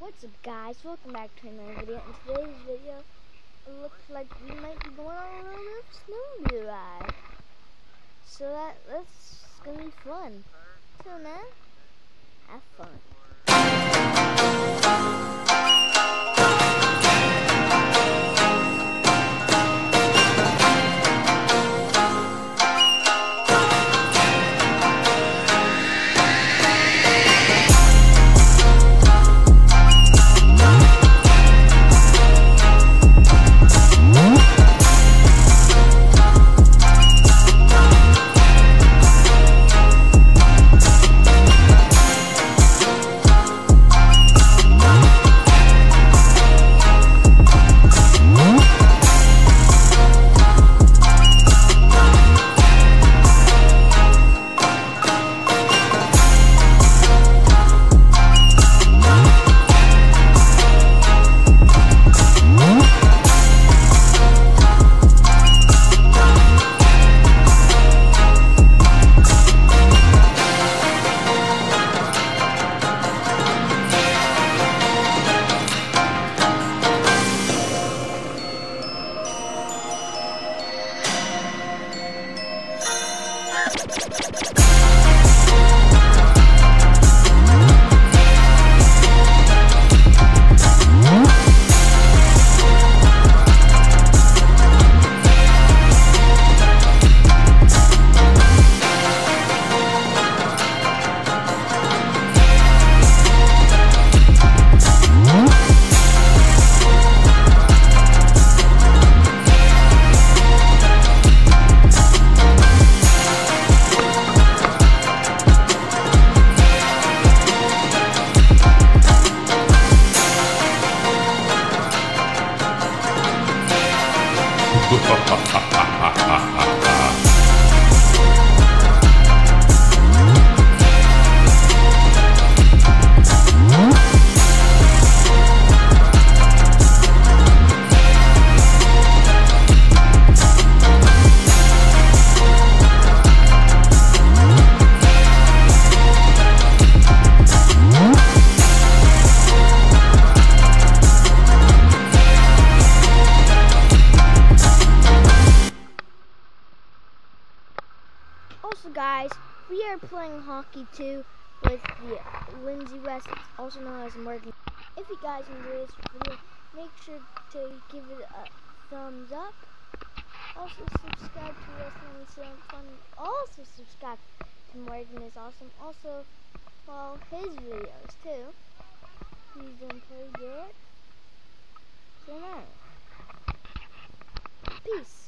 What's up, guys? Welcome back to another video. In today's video, it looks like we might be going on a little snowmobile ride. So that's gonna be fun. So now, have fun. Also, guys, we are playing hockey too with the Lindsay West, also known as Morgan. If you guys enjoy this video, make sure to give it a thumbs up. Also subscribe to Wrestling Some Fun. Also subscribe to Morgan is Awesome. Also follow his videos too. He's doing pretty good. So now, peace.